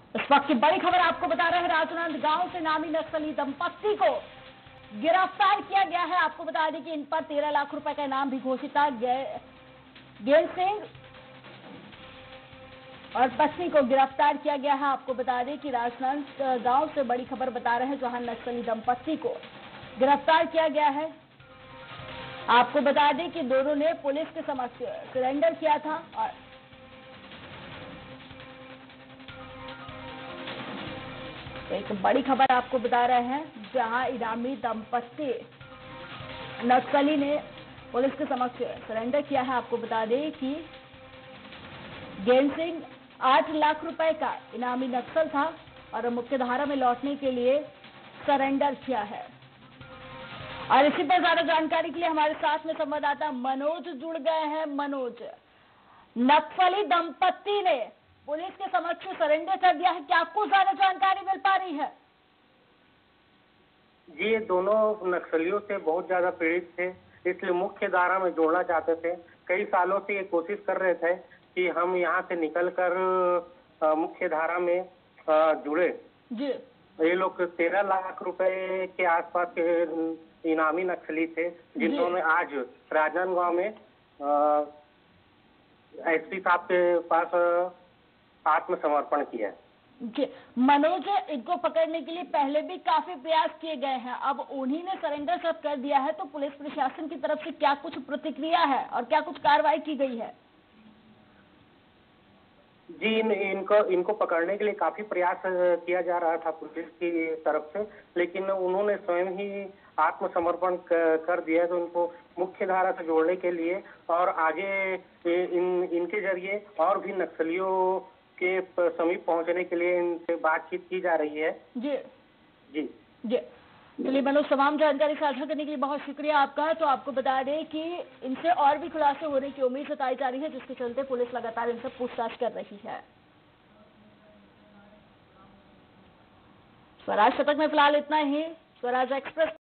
इस वक्त की बड़ी खबर आपको बता रहे हैं, राजनांदगांव से नामी नक्सली दंपत्ति को गिरफ्तार किया गया है। आपको बता दें कि इन पर 13 लाख रुपए का इनाम भी घोषित था। गेल सिंह और पत्नी को गिरफ्तार किया गया है। आपको बता दें कि राजनांदगांव से बड़ी खबर बता रहे हैं, जहां नक्सली दंपत्ति को गिरफ्तार किया गया है। आपको बता दें कि दोनों ने पुलिस के समक्ष सरेंडर किया था और एक बड़ी खबर आपको बता रहे हैं, जहां इनामी दंपत्ति नक्सली ने पुलिस के समक्ष सरेंडर किया है। आपको बता दें कि गेल सिंह 8 लाख रुपए का इनामी नक्सल था और मुख्यधारा में लौटने के लिए सरेंडर किया है। और इसी पर ज्यादा जानकारी के लिए हमारे साथ में संवाददाता मनोज जुड़ गए हैं। मनोज, नक्सली दंपत्ति ने पुलिस के समक्ष सरेंडर कर दिया है, क्या आपको ज्यादा जानकारी मिल पा रही है? जी, ये दोनों नक्सलियों से बहुत ज्यादा पीड़ित थे, इसलिए मुख्य धारा में जोड़ना चाहते थे। कई सालों से ये कोशिश कर रहे थे कि हम यहाँ से निकलकर मुख्य धारा में जुड़े। जी, ये लोग 13 लाख रुपए के आसपास के इनामी नक्सली थे, जिन्होंने आज राजनांदगांव में एसपी साहब के पास आत्मसमर्पण किया। जी मनोज, इनको पकड़ने के लिए पहले भी काफी प्रयास किए गए हैं, अब उन्हीं ने सरेंडर सब कर दिया है, तो पुलिस प्रशासन की तरफ से क्या कुछ प्रतिक्रिया है और क्या कुछ कार्रवाई की गई है? जी, इनको पकड़ने के लिए काफी प्रयास किया जा रहा था पुलिस की तरफ से, लेकिन उन्होंने स्वयं ही आत्मसमर्पण कर दिया। तो उनको मुख्य धारा से जोड़ने के लिए और आगे इनके जरिए और भी नक्सलियों के समीप पहुंचने के लिए इनसे बातचीत की जा रही है। जी जी जी, चलिए मनोज, तमाम जानकारी साझा करने के लिए बहुत शुक्रिया आपका। तो आपको बता दें कि इनसे और भी खुलासे होने की उम्मीद जताई जा रही है, जिसके चलते पुलिस लगातार इनसे पूछताछ कर रही है। स्वराज शतक में फिलहाल इतना ही। स्वराज एक्सप्रेस